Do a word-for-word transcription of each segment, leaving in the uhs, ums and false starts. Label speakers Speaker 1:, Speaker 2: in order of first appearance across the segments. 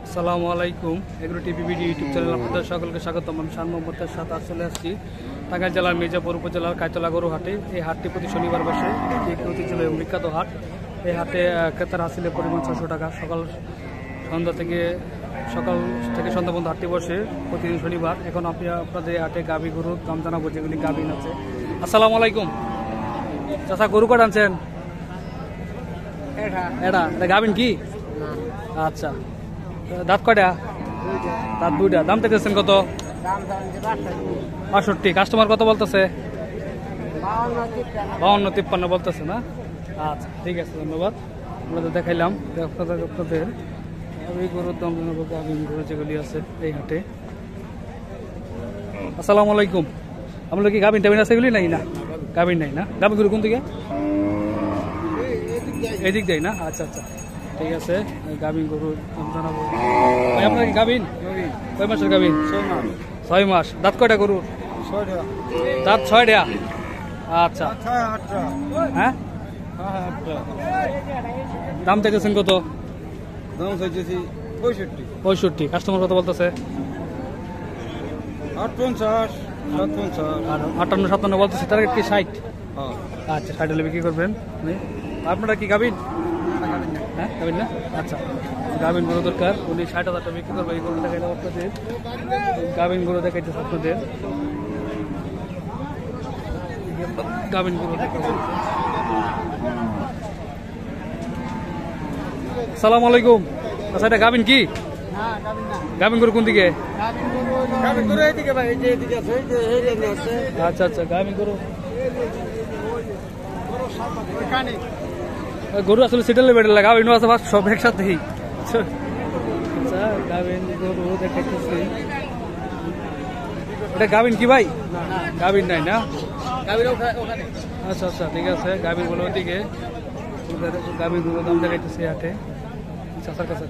Speaker 1: আসসালামু আলাইকুম। Agro TV video YouTube channel আপনাদের সকলকে স্বাগতম। আমি শান মোহাম্মদের সাথে চলে আসছি টাঙ্গাইল জেলার মির্জাপুর উপজেলার কাইতলা গরু হাটে। এই হাটটি প্রতি শনিবার বসে, এটি একটি ঐতিহ্যবাহী এবং বিখ্যাত হাট। এই হাটে ক্রেতার হাসিলের পরিমাণ ছশো টাকা। সকাল সন্ধ্যা থেকে সকাল থেকে সন্ধ্যা পর্যন্ত হাটটি বসে প্রতিদিন শনিবার। এখন আপনি আপনাদের হাটে গাভী গরুর দাম জানাবো, যেগুলি গাভীন আছে। আসসালামু আলাইকুম চাচা, গরু কটা আনছেন? এটা এটা গাভীন কি? আচ্ছা, দাঁত কয়টা? দাঁত দুইটা। দাম চাইতেছেন কত? বাষট্টি। কাস্টমার কত বলতেছে? বাউন্ন তিপ্পান্ন বলতেছে না? আচ্ছা, ঠিক আছে, ধন্যবাদ। আমরা তো দেখাইলাম আপনাদের আপনাদের এই গরুর দাম জানাবো, গাভীন গরু যেগুলি আছে এই হাটে। আসসালামু আলাইকুম। আপনার কি গাভীন টাবিন আছে এগুলি? নাই না, গাভীন নাই না। গাভীন গরু কোন দিকে? এদিক দেয় না? আচ্ছা আচ্ছা, ঠিক আছে। গাভীন গরুর দাম জানাবো। ভাই আপনার কি গাভীন? কয় মাসের গাভীন? ছয় মাস। দাঁত কয়টা গরু? দাঁত ছয়টা। আচ্ছা, হ্যাঁ, দাম চাইতেছেন কত?
Speaker 2: দাম চাইতেছি পঁয়ষট্টি।
Speaker 1: পঁয়ষট্টি। কাস্টমার কত বলতেছে?
Speaker 2: আট পঞ্চাশ, সাত পঞ্চাশ,
Speaker 1: আর আটান্ন সাতান্ন বলতেছে। তার কি ষাট?
Speaker 2: হ্যাঁ।
Speaker 1: আচ্ছা, ষাট হলে বিক্রি করবেন। আপনারা কি গাভীন? হ্যাঁ, গাভীন না? আচ্ছা, গাভীন গরু দরকার। উনি ষাট হাজার টাকা বিক্রি করবে। এই গরু দেখাই দেবো আপনাদের। গাভীন গরু দেখাইতেছে আপনাদের। গাভীন গরু দেখাবো। আসসালামু আলাইকুম। আচ্ছা, এটা গাভীন কি? গাভীন গরু কোন দিকে? আচ্ছা আচ্ছা, গাভীন গরু। গরু আসলে সিটেলে বেড়ে লাগা গাভীন আছে সব একসাথেই। আচ্ছা, গাভীন গরু দেখাইতেছি। এটা গাভীন কি ভাই? গাভীন নাই না? আচ্ছা আচ্ছা, ঠিক আছে। গাভীন গুলো ওইদিকে। গাভীন গুলো দাম দেখাইতেছি হাটে চাচার কাছে।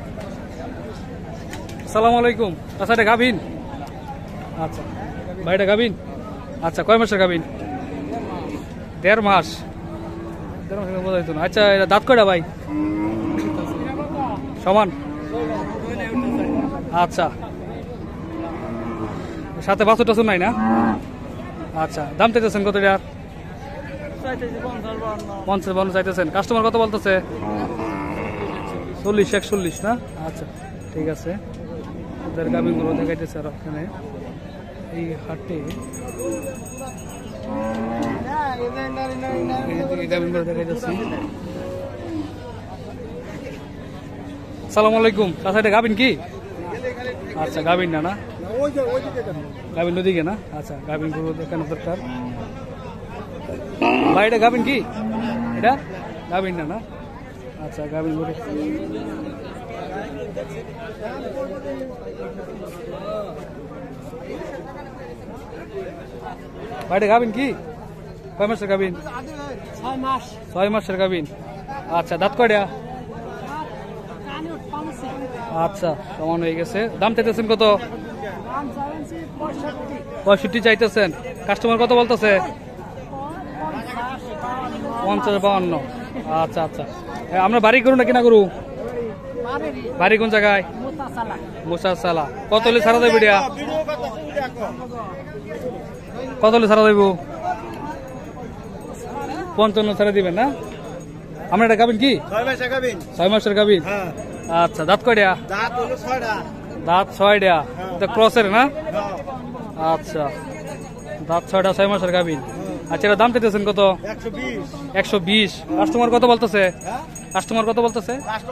Speaker 1: আসসালামু আলাইকুম। আচ্ছা, এটা গাভীন? আচ্ছা ভাই, এটা গাভীন? আচ্ছা, কয় মাসের গাভীন? দেড় মাস। দেড় মাসের বোঝা যেত না। আচ্ছা, এটা দাঁত কয়টা ভাই? সমান। আচ্ছা, সাথে বাছুর টাছুর নাই না? আচ্ছা, দাম চাইতেছেন কত? এটা পঞ্চাশ বান্ন চাইতেছেন। কাস্টমার কত বলতেছে? চল্লিশ একচল্লিশ না? আচ্ছা, ঠিক আছে। ওদের গাভীনগুলো দেখাইতেছে। আর ওখানে এই হাটে গাভীনগুলো দেখাইতেছি। আসসালামু আলাইকুম। চাচা, এটা গাভীন কি? আচ্ছা, গাভীন না? না, গাভীন ওদিকে না? আচ্ছা, গাভীন গরু দেখানো দরকার। ভাই, এটা গাভীন কি? এটা গাভীন না? না, আচ্ছা, গাভীন গরু। ভাই, এটা গাভীন কি? কয় মাসের গাভীন? ছয় মাসের গাভীন। আচ্ছা, দাঁত কয়টা? আচ্ছা, সমান হয়ে গেছে। দাম চাইতেছেন কত? পঁয়ষট্টি চাইতেছেন। কাস্টমার কত বলতেছে? পঞ্চাশ বাউন্ন। আচ্ছা আচ্ছা, আমরা বাড়ি করু না কিনা করু? বাড়ি কোন জায়গায়? মুসাসালা। কত হলে ছাড়া দেবে? কত হলে ছাড়া দেব? পঞ্চান্ন ছাড়া দিবেন না? আমরা এটা গাভীন কি? ছয় মাসের গাভীন। আচ্ছা, দাঁত কয়টা? দাঁত ছয়টা। ক্রসের না? আচ্ছা, দাঁত ছয়টা, ছয় মাসের গাভীন। আচ্ছা, এটা দাম চাইতেছেন কত? একশো বিশ। কাস্টমার কত বলতেছে? কাস্টমার কত বলতেছে?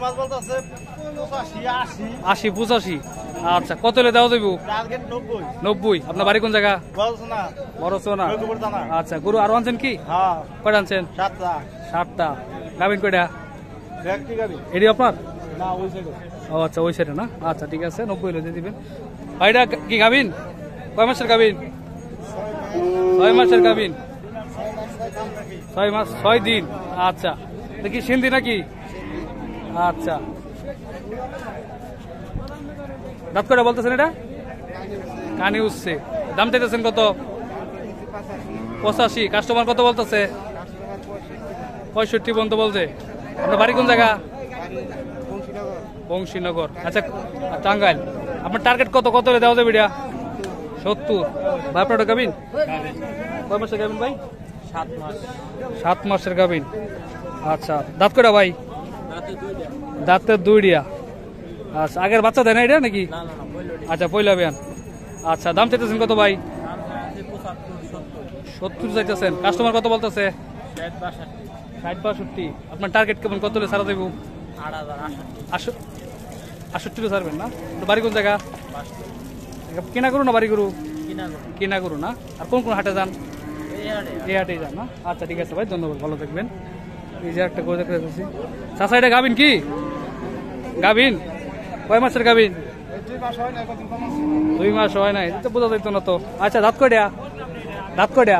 Speaker 1: আশি পঁচাশি। আচ্ছা, কত হলে দেওয়া যাবো? নব্বই। আপনার বাড়ি কোন জায়গা? বড়সোনা। আচ্ছা, গরু আরো আনছেন কি? কয়টা আনছেন? সাতটা। গাভীন কয়টা? এটি আপনার? ও আচ্ছা, ওই সাইডে না? আচ্ছা, ঠিক আছে, নব্বই হলে দিয়ে দিবেন। ভাইটা কি গাভীন? কয় মাসের গাভীন? ছয় মাসের গাভীন। ছয় মাস ছয় দিন। আচ্ছা, দেখি সিন্ধি নাকি? আচ্ছা, দাঁত কয়টা বলতেছেন? এটা কানি উঠছে। দাম চাইতেছেন কত? পঁচাশি। কাস্টমার কত বলতেছে? পঁয়ষট্টি পর্যন্ত বলছে। আপনার বাড়ি কোন জায়গা? বংশীনগর। আচ্ছা টাঙ্গাইল। আপনার টার্গেট কত কত হলে দেওয়া যাবে এটা? সত্তর। ভাই আপনার গাবিন কয় মাসের গাবিন ভাই?
Speaker 2: সাত মাস।
Speaker 1: সাত মাসের গাবিন। আচ্ছা দাঁত কয়টা ভাই? দাঁতের দুইটা। আচ্ছা আগের বাচ্চা দেয় না এটা নাকি? আচ্ছা পয়লা বিয়ান। আচ্ছা দাম চাইতেছেন কত ভাই? সত্তর চাইতেছেন। কাস্টমার কত বলতেছে? ষাট বাষট্টি। আপনার টার্গেট কেমন কত হলে সারা দেবো? আষট্টি ছাড়বেন না? বাড়ি কোন জায়গা? কেনা করু না বাড়ি করু? কেনা করু না। আর কোন কোন হাটে যান? এই হাটেই যান না? আচ্ছা ঠিক আছে ভাই, ধন্যবাদ, ভালো থাকবেন। এই যে একটা করে দেখতে পাচ্ছি। চাচা এটা গাবিন কি? গাবিন কয় মাসের গাবিন? দুই মাস হয় নাই, তো বোঝা যাইতো না তো। আচ্ছা দাঁত কয়টা? দাঁত কয়টা?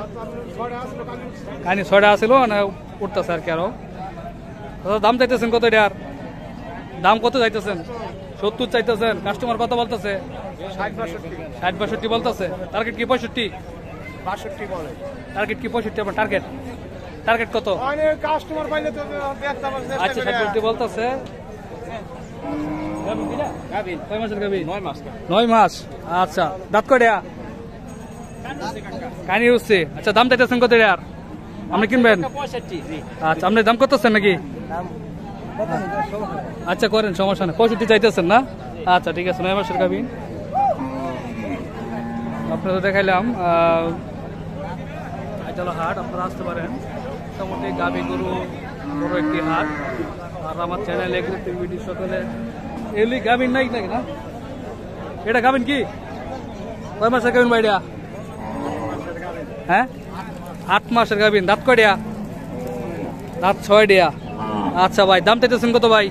Speaker 1: কানি ছয়টা আসছিল না উঠতেছে আর কি আরো। দাম চাইতেছেন কত এটার? দাম কত চাইতেছেন? সত্তর চাইতেছেন। কাস্টমার কত বলতেছে? ষাট বাষট্টি বলতেছে। টার্গেট কি পঁয়ষট্টি?
Speaker 2: বাষট্টি বলে।
Speaker 1: টার্গেট কি পঁয়ষট্টি? আপনার টার্গেট টার্গেট কত?
Speaker 2: কাস্টমার পাইলে তো
Speaker 1: আচ্ছা ষাট বাষট্টি বলতেছে। কয় মাসের গাবি?
Speaker 2: নয় মাস।
Speaker 1: নয় মাস। আচ্ছা দাঁত কয়টা? কানি উঠছে। আচ্ছা দাম চাইতেছেন কত এটার? আপনি কিনবেন? আচ্ছা আপনি দাম করতেছেন নাকি? আচ্ছা করেন, সমস্যা নেই। পঁয়ষট্টি চাইতেছেন না? আচ্ছা ঠিক আছে, নয় মাসের গাবি। আপনারা দেখাইলাম আইতলা হাট, আপনারা আসতে পারেন। মোটামুটি গাবি গরু বড় একটি হাট। আর আমার চ্যানেল এগ্রিতে ভিডিও সকলে এগুলি গাবিন নাই নাকি না? এটা গাবিন কি? কয় মাসের গাবিন ভাই এটা? হ্যাঁ আট মাসের গাবিন। দাঁত কয়টা? দাঁত ছয় ডিয়া। আচ্ছা ভাই দাম চাইতেছেন কত ভাই?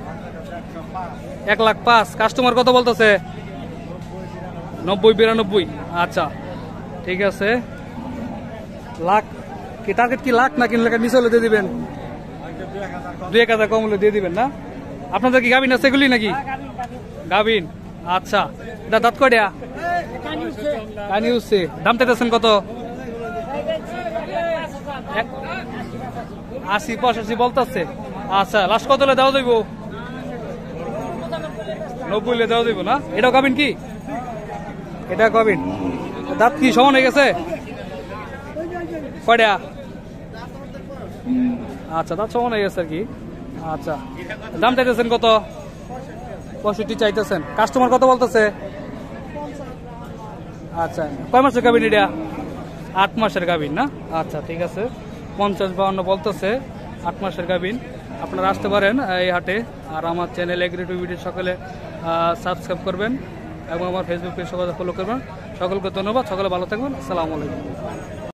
Speaker 1: এক লাখ পাঁচ। কাস্টমার কত বলতেছে? নব্বই বিরানব্বই। আচ্ছা ঠিক আছে। লাখ কি টার্গেট? কি লাখ না কিনলে নিচে হলে দিয়ে দিবেন? দুই এক হাজার কম হলে দিয়ে দিবেন না? আপনাদের কি গাবিন আছে এগুলি নাকি? গাবিন। আচ্ছা এটা দাঁত কয়টা? কানি উঠছে। দাম চাইতেছেন কত? আশি পঁচাশি বলতেছে। আচ্ছা লাস্ট কত হলে দেওয়া যাইব? নব্বই হলে দেওয়া যাইব না? এটাও গাবিন কি? এটা গাবিন। দাঁত কি সমান হয়ে গেছে? কয়টা? আচ্ছা দাঁত সমান হয়ে গেছে আর কি। আচ্ছা দাম চাইতেছেন কত? পঁয়ষট্টি চাইতেছেন। কাস্টমার কত বলতেছে? আচ্ছা কয় মাসের গাবিন এটা? আট মাসের গাবিন না? আচ্ছা ঠিক আছে, পঞ্চাশ বাউন্ন বলতেছে। আট মাসের গাবিন। আপনারা আসতে পারেন এই হাটে। আর আমার চ্যানেল এগ্রিটু ভিডিও সকলে সাবস্ক্রাইব করবেন এবং আমার ফেসবুক পেজ সকলে ফলো করবেন। সকলকে ধন্যবাদ, সকলে ভালো থাকবেন। আসসালামু আলাইকুম।